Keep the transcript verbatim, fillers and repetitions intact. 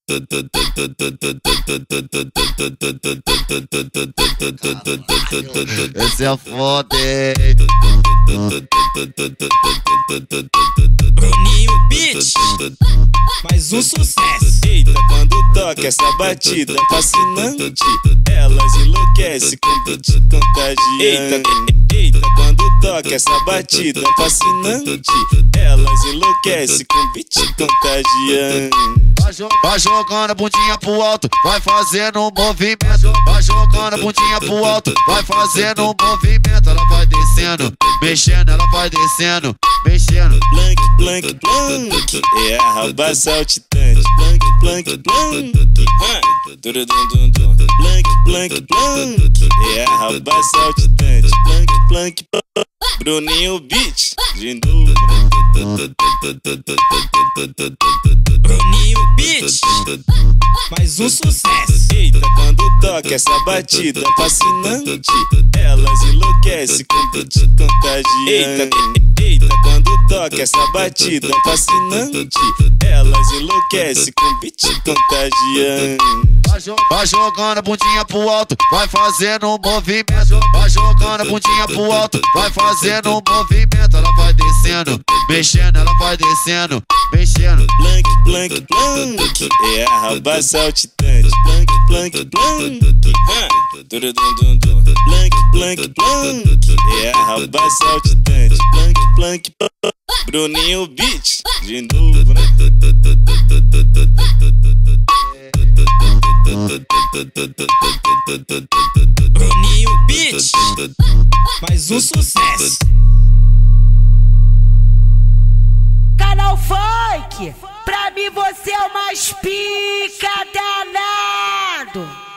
Esse é foda, hein? Bruninho Beat, mais um sucesso. Eita, quando toca essa batida fascinante, elas enlouquecem com beat contagiante. Eita, eita, quando toca essa batida fascinante, elas enlouquecem com beat contagiante. Vai jogando a bundinha pro alto, vai fazendo um movimento. Vai jogando a bundinha pro alto, vai fazendo um movimento. Ela vai descendo, mexendo, ela vai descendo, mexendo. Plank, plank, plank, é a raba saltitante. Plank, plank, plank, turudundundum. Plank, plank, plank, é a raba saltitante. Plank, plank, plank. Bruninho Beat, de novo, né? Bruninho Beat, mais um sucesso. Eita, quando toca essa batida fascinante, elas enlouquecem com beat contagiante. Eita, eita, quando toca essa batida fascinante, elas enlouquecem com beat contagiante. Vai jogando a bundinha pro alto, vai fazendo um movimento. Vai jogando a bundinha pro alto, vai fazendo um movimento. Ela vai descendo, mexendo, ela vai descendo, mexendo. Plank, plank, plank, é a raba saltitante. Plank, plank, plank, turudundundum. Plank, plank, plank, é a raba saltitante. Plank, plank, plank. Bruninho Beat, de novo, né? Bruninho Beat, mais um sucesso. Canal Funk, pra mim você é o mais pica danado.